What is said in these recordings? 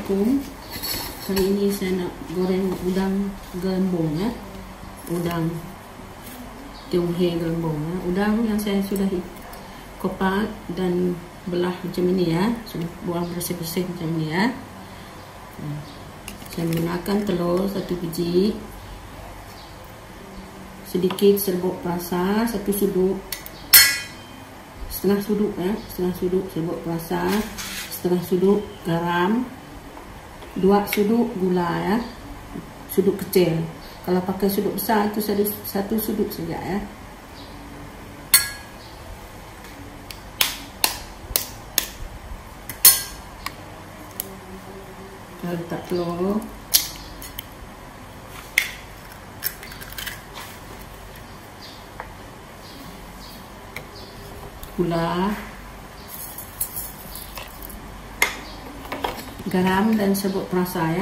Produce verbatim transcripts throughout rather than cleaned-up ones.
Assalamualaikum. Hari ini saya nak goreng udang gelembung ya. Udang tionghe gelembung ya. Udang yang saya sudah kopak dan belah macam ini ya. Sudah buang bersih-bersih macam ini ya. Saya menggunakan telur satu biji, sedikit serbuk perasa satu suduk, setengah suduk ya, setengah suduk serbuk perasa, setengah suduk garam, dua suduk gula ya, suduk kecil. Kalau pakai suduk besar itu satu, satu suduk saja ya. Kita letak telur, gula, garam dan serbuk perasa ya.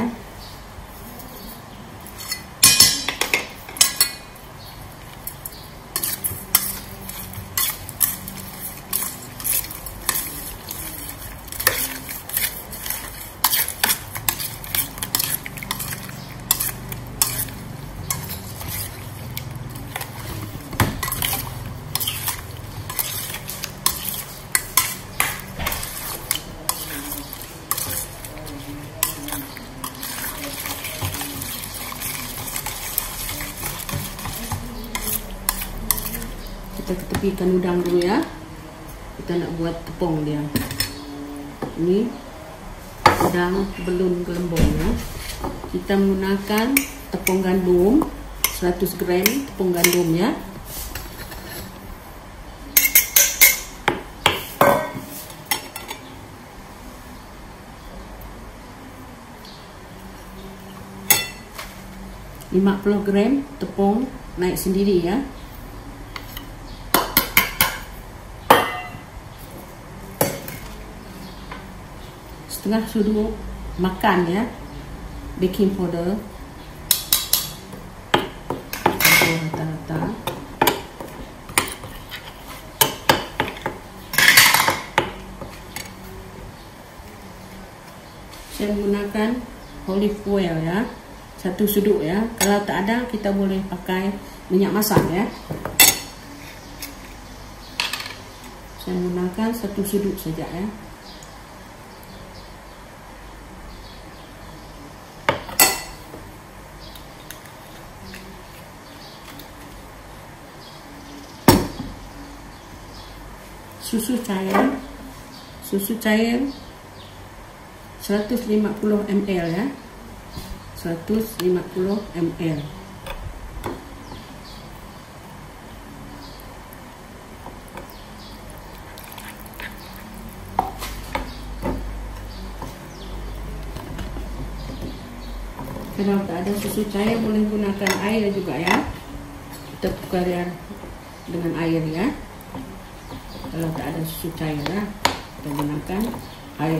Kita ketepikan udang dulu ya. Kita nak buat tepung dia. Ini udang belun gelembung ya. Kita menggunakan tepung gandum seratus gram tepung gandum ya. lima puluh gram tepung naik sendiri ya. Setengah suduk makan ya baking powder, rata-rata. Saya menggunakan olive oil ya, satu suduk ya. Kalau tak ada kita boleh pakai minyak masak ya. Saya menggunakan satu suduk saja ya. Susu cair, susu cair seratus lima puluh mililiter ya, seratus lima puluh mililiter. Kalau tak ada susu cair boleh gunakan air juga ya. Kita tukar dengan air ya. Kalau tak ada susu cair ya, kita gunakan air.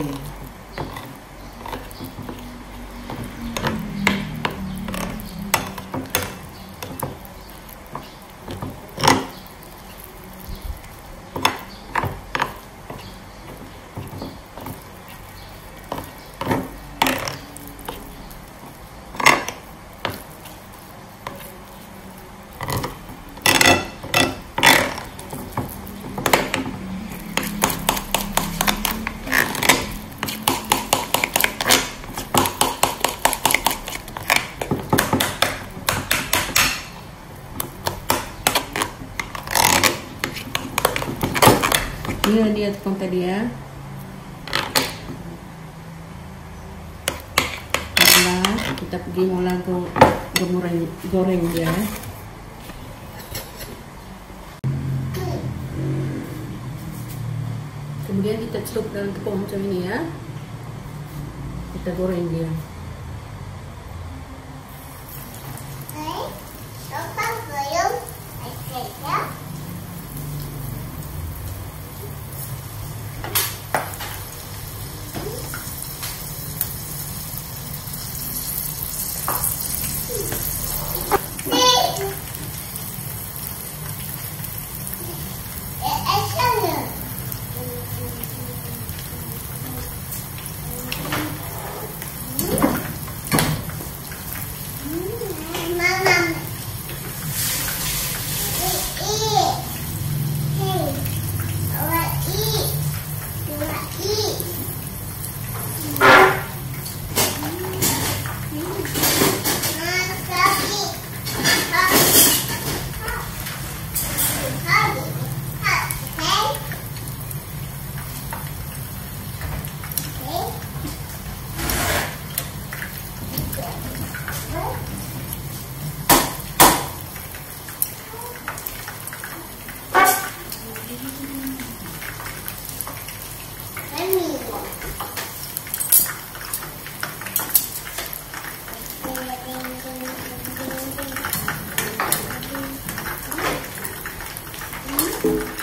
Ini dia tepung tadi ya. Nah, kita pergi mula goreng goreng dia. Kemudian kita celup dalam tepung macam ini ya. Kita goreng dia. Thank you.